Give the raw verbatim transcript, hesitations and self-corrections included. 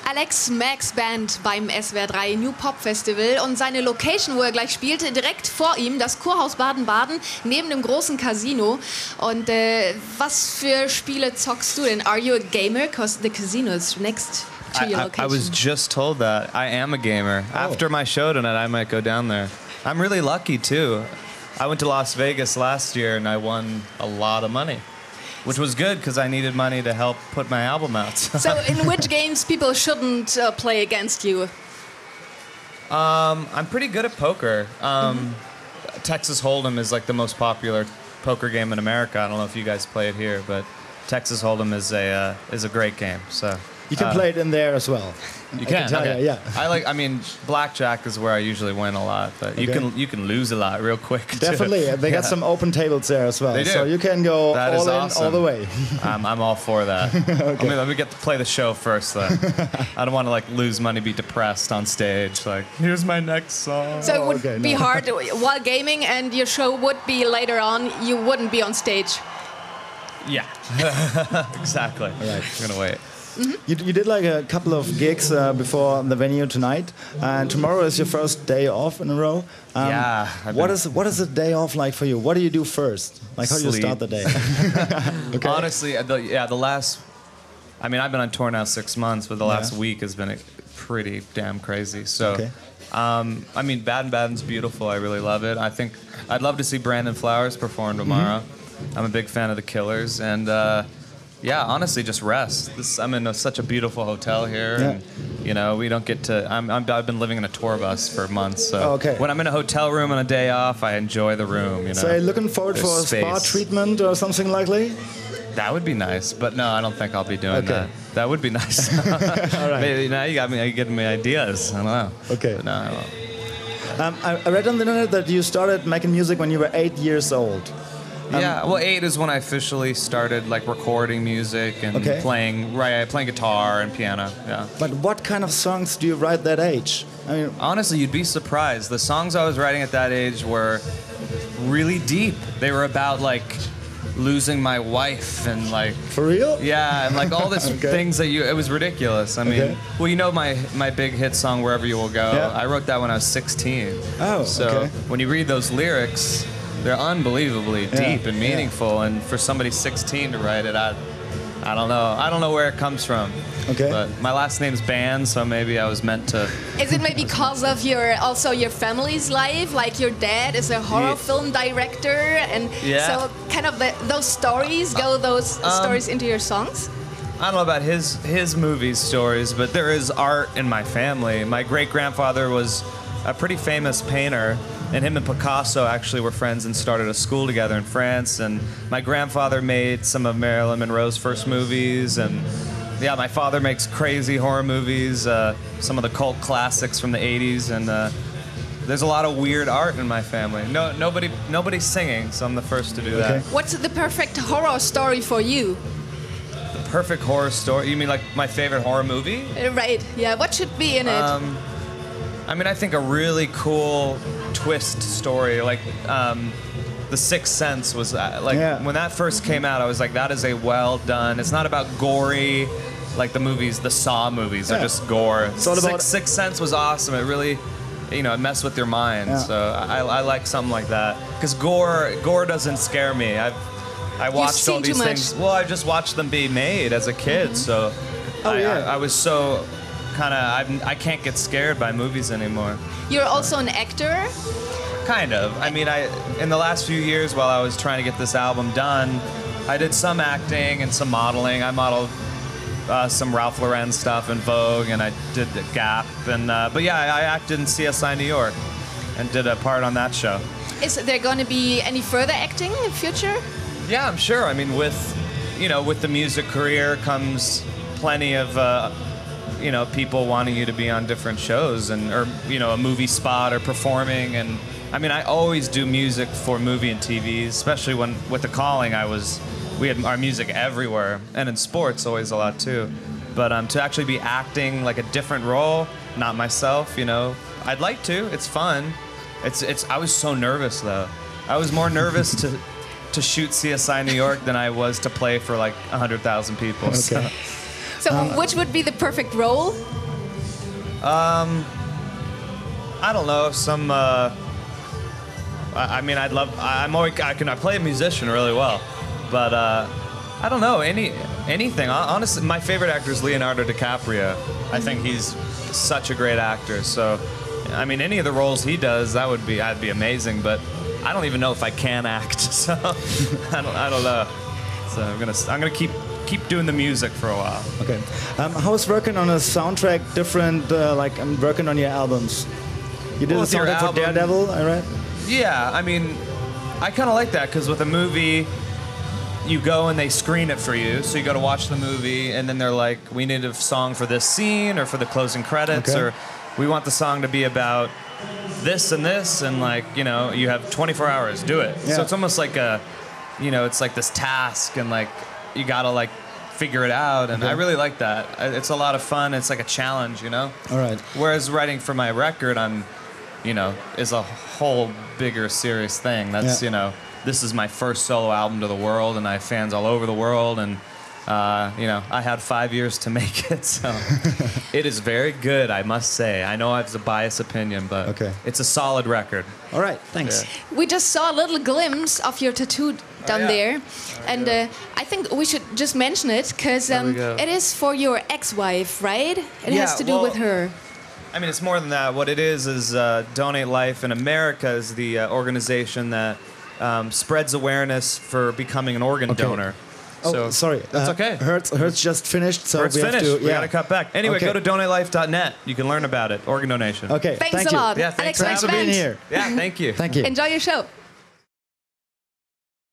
Alex Max Band beim S W R drei New Pop Festival und seine Location, wo er gleich spielt, direkt vor ihm, das Kurhaus Baden-Baden, neben dem großen Casino. Und äh, was für Spiele zockst du denn? Are you a gamer? Because the casino is next to your I, location. I, I was just told that. I am a gamer. Oh. After my show tonight, I might go down there. I'm really lucky, too. I went to Las Vegas last year and I won a lot of money. Which was good because I needed money to help put my album out. So, in which games people shouldn't uh, play against you? Um, I'm pretty good at poker. Um, mm-hmm. Texas Hold'em is like the most popular poker game in America. I don't know if you guys play it here, but Texas Hold'em is a uh, is a great game. So you can uh, play it in there as well. You can, can okay. you, yeah. I like. I mean, blackjack is where I usually win a lot, but okay. you can you can lose a lot real quick. Too. Definitely, they yeah. got some open tables there as well, they do. So you can go that all is in, awesome. all the way. I'm I'm all for that. Okay. Let me let me get to play the show first, then. I don't want to like lose money, be depressed on stage. Like, here's my next song. So it would okay, be no. hard while gaming, and your show would be later on. You wouldn't be on stage. Yeah, exactly. All right. I'm gonna wait. Mm-hmm. you, you did like a couple of gigs uh, before the venue tonight, and tomorrow is your first day off in a row. Um, yeah. I've what been... is what is a day off like for you? What do you do first? Like how Sleep. do you start the day? Okay. Honestly, the, yeah, the last. I mean, I've been on tour now six months, but the last yeah. week has been pretty damn crazy. So, okay. um, I mean, Baden Baden's beautiful. I really love it. I think I'd love to see Brandon Flowers perform tomorrow. Mm-hmm. I'm a big fan of the Killers, and. Uh, Yeah, honestly, just rest. This, I'm in a, such a beautiful hotel here, yeah. and you know we don't get to. I'm, I'm I've been living in a tour bus for months, so oh, okay. when I'm in a hotel room on a day off, I enjoy the room. You know. So, you're looking forward There's for a space. spa treatment or something likely? That would be nice, but no, I don't think I'll be doing okay. that. That would be nice. All right. Maybe, now you got me. You getting me ideas. I don't know. Okay. But no, I won't. Um, I, I read on the internet that you started making music when you were eight years old. Um, yeah, well, eight is when I officially started like recording music and okay. playing, right, playing guitar and piano. Yeah. But what kind of songs do you write that age? I mean, honestly, you'd be surprised. The songs I was writing at that age were really deep. They were about like losing my wife and like. For real? Yeah, and like all these okay. things that you. It was ridiculous. I mean, okay. well, you know my my big hit song "Wherever You Will Go." Yeah. I wrote that when I was sixteen. Oh, so okay. when you read those lyrics. They're unbelievably yeah, deep and meaningful, yeah. and for somebody sixteen to write it, I, I don't know. I don't know where it comes from. Okay. But my last name's Band, so maybe I was meant to. Is it maybe because of your also your family's life? Like your dad is a horror yeah. film director, and yeah. so kind of the, those stories go those um, stories into your songs. I don't know about his his movies stories, but there is art in my family. My great grandfather was a pretty famous painter. And him and Picasso actually were friends and started a school together in France. And my grandfather made some of Marilyn Monroe's first movies. And yeah, my father makes crazy horror movies, uh, some of the cult classics from the eighties. And uh, there's a lot of weird art in my family. No, nobody, nobody's singing, so I'm the first to do okay. that. What's the perfect horror story for you? The perfect horror story? You mean like my favorite horror movie? Uh, right, yeah. What should be in it? Um, I mean, I think a really cool twist story, like um, The Sixth Sense was uh, like yeah. when that first came out, I was like, that is a well done. It's not about gory, like the movies, the Saw movies yeah. are just gore. It's all about Sixth, Sixth Sense was awesome. It really, you know, it messed with your mind. Yeah. So I, I like something like that because gore, gore doesn't scare me. I've I watched all these things. Well, I just watched them be made as a kid, mm-hmm. so oh, I, yeah. I, I was so. Kind of, I can't get scared by movies anymore. You're also an actor? Kind of. I mean, I in the last few years while I was trying to get this album done, I did some acting and some modeling. I modeled uh, some Ralph Lauren stuff in Vogue, and I did the Gap. And uh, but yeah, I, I acted in C S I New York and did a part on that show. Is there going to be any further acting in the future? Yeah, I'm sure. I mean, with you know, with the music career comes plenty of. Uh, you know, people wanting you to be on different shows and, or, you know, a movie spot or performing. And I mean, I always do music for movie and T V, especially when with The Calling, I was, we had our music everywhere. And in sports, always a lot too. But um, to actually be acting like a different role, not myself, you know, I'd like to, it's fun. It's, it's, I was so nervous though. I was more nervous to, to shoot C S I New York than I was to play for like one hundred thousand people. Okay. So. So, which would be the perfect role? Um, I don't know. Some. Uh, I, I mean, I'd love. I, I'm always. I can. I play a musician really well, but uh, I don't know. Any anything. Honestly, my favorite actor is Leonardo DiCaprio. I think he's such a great actor. So, I mean, any of the roles he does, that would be. I'd be amazing. But I don't even know if I can act. So, I don't. I don't know. So I'm gonna. I'm gonna keep. keep doing the music for a while. Okay. Um, how is working on a soundtrack different, uh, like I'm working on your albums? You did Well, a with your soundtrack for album- Daredevil, I read? Yeah, I mean, I kind of like that because with a movie, you go and they screen it for you. So you go to watch the movie, and then they're like, we need a song for this scene or for the closing credits, Okay. or we want the song to be about this and this, and like, you know, you have twenty-four hours, do it. Yeah. So it's almost like a, you know, it's like this task, and like, you gotta like figure it out, and Okay. I really like that. I- It's a lot of fun. It's like a challenge, you know. All right. Whereas writing for my record, I'm, you know, is a whole bigger serious thing. That's Yeah. you know, this is my first solo album to the world, and I have fans all over the world, and uh, you know, I had five years to make it, so it is very good, I must say. I know it's a biased opinion, but Okay. it's a solid record. All right, thanks. Yeah. We just saw a little glimpse of your tattoo down yeah. there, and uh, I think we should just mention it because There we um, go. it is for your ex-wife, right? It Yeah, has to do well- with her. I mean, it's more than that. What it is is uh, Donate Life in America is the uh, organization that um, spreads awareness for becoming an organ Okay. donor. Oh, So sorry. That's uh, okay. Hertz, Hertz just finished, so It's we have finished. to. We Yeah. gotta cut back. Anyway, Okay. go to donate life dot net. You can learn about it. Organ donation. Okay. Thanks thank a you. lot. Yeah, thanks Alex for Thanks for Van being Bent. here. Yeah, thank you. Thank you. Enjoy your show.